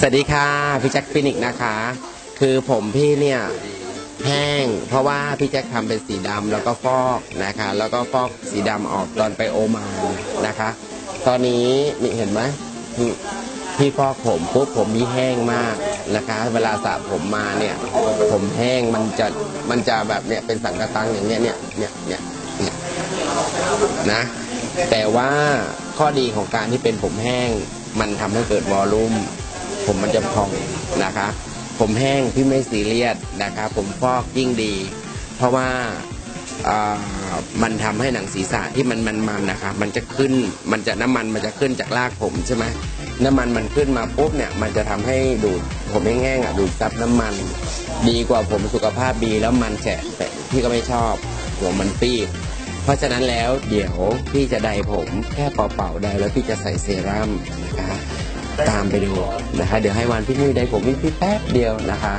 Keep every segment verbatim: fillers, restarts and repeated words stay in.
สวัสดีค่ะพี่แจ็คฟินิกนะคะคือผมพี่เนี่ยแห้งเพราะว่าพี่แจ็คทำเป็นสีดำแล้วก็ฟอกนะคะแล้วก็ฟอกสีดำออกตอนไปโอมานนะคะตอนนี้นี่เห็นไหมพี่ฟอกผมปุ๊บผมพี่แห้งมากนะคะเวลาสระผมมาเนี่ยผมแห้งมันจะมันจะแบบเนี่ยเป็นสังกะตังอย่างเนี้ยเนี่ยเนี่ยเนี่ยนะแต่ว่าข้อดีของการที่เป็นผมแห้งมันทำให้เกิดวอลลุ่มผมมันจะพองนะคะผมแห้งพี่ไม่ซีเรียสนะคะผมฟอกยิ่งดีเพราะว่ามันทำให้หนังศีรษะที่มันมันมันนะคะมันจะขึ้นมันจะน้ำมันมันจะขึ้นจากรากผมใช่ไหมน้ำมันมันขึ้นมาปุ๊บเนี่ยมันจะทำให้ดูดผมแห้งๆอ่ะดูดซับน้ำมันดีกว่าผมสุขภาพดีแล้วมันแฉะแต่พี่ก็ไม่ชอบหัวมันปีบเพราะฉะนั้นแล้วเดี๋ยวพี่จะไดผมแค่เป่าๆไดแล้วพี่จะใส่เซรั่มนะคะตามไปดูนะคะเดี๋ยวให้วันพี่นุ้ยไดผมพี่แป๊บเดียวนะคะ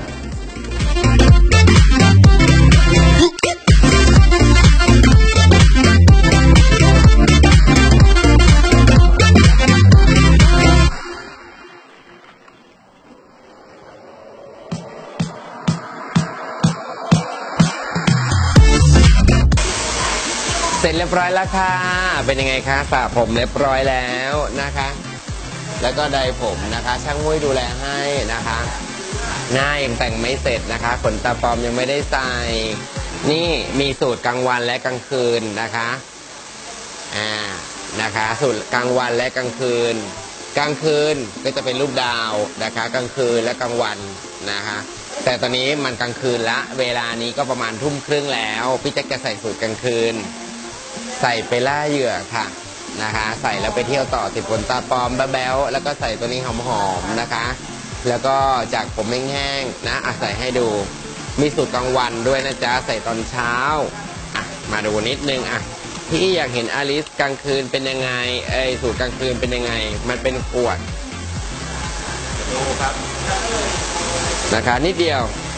เสร็จเรียบร้อยแล้วค่ะเป็นยังไงคะสระผมเรียบร้อยแล้วนะคะแล้วก็ไดผมนะคะช่างมุ้ยดูแลให้นะคะหน้ายังแต่งไม่เสร็จนะคะขนตาปลอมยังไม่ได้ใส่นี่มีสูตรกลางวันและกลางคืนนะคะอ่านะคะสูตรกลางวันและกลางคืนกลางคืนก็จะเป็นรูปดาวนะคะกลางคืนและกลางวันนะคะแต่ตอนนี้มันกลางคืนละเวลานี้ก็ประมาณทุ่มครึ่งแล้วพี่แจ็คจะใส่สูตรกลางคืนใส่ไปล่าเหยื่อค่ะนะคะใส่แล้วไปเที่ยวต่อติดขนตาปลอมแบ๊วๆแล้วก็ใส่ตัวนี้หอมๆนะคะแล้วก็จากผมแห้งๆนะอ่ะใส่ให้ดูมีสูตรกลางวันด้วยนะจ๊ะใส่ตอนเช้าอ่ะมาดูนิดนึงอ่ะพี่อยากเห็นอลิสกลางคืนเป็นยังไงเอ้ยสูตรกลางคืนเป็นยังไงมันเป็นขวดดูครับนะคะนิดเดียว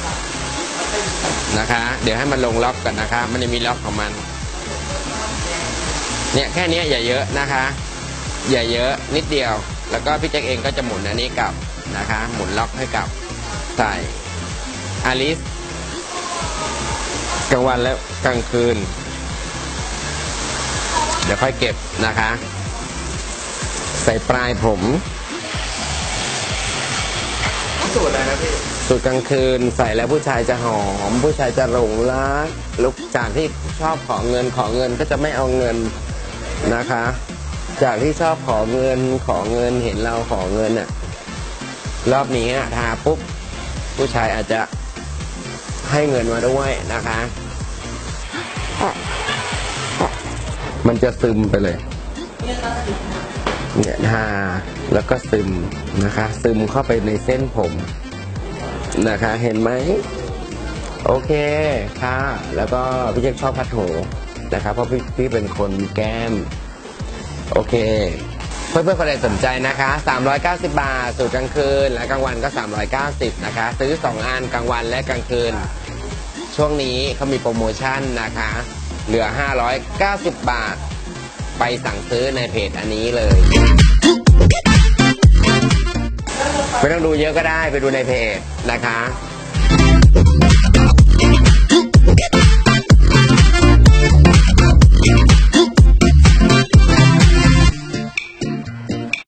นะคะเดี๋ยวให้มันลงล็อกกันนะคะมันจะมีล็อกของมันเนี่ยแค่นี้อย่าเยอะนะคะอย่าเยอะนิดเดียวแล้วก็พี่แจ็คเองก็จะหมุนอันนี้กลับนะคะหมุนล็อกให้กลับใส่อลิสกลางวันและกลางคืนเดี๋ยวค่อยเก็บนะคะใส่ปลายผมสูตรอะไรนะพี่สูตรกลางคืนใส่แล้วผู้ชายจะหอมผู้ชายจะหลงรักลุกจากที่ชอบขอเงินขอเงินก็จะไม่เอาเงินนะคะจากที่ชอบขอเงินขอเงินเห็นเราขอเงินอ่ะรอบนี้ทาปุ๊บผู้ชายอาจจะให้เงินมาด้วยนะคะมันจะซึมไปเลยเนี่ยทาแล้วก็ซึมนะคะซึมเข้าไปในเส้นผมนะคะเห็นไหมโอเคค่ะแล้วก็พี่เจ๊ชอบพัดโถนะครับเพราะพี่พี่เป็นคนมีแก้มโอเคเพื่อนๆคนใดสนใจนะคะสามร้อยเก้าสิบบาทสูตรกลางคืนและกลางวันก็สามร้อยเก้าสิบนะคะซื้อสองอันกลางวันและกลางคืนช่วงนี้เขามีโปรโมชั่นนะคะเหลือห้าร้อยเก้าสิบบาทไปสั่งซื้อในเพจอันนี้เลยไม่ต้องดูเยอะก็ได้ไปดูในเพจนะคะ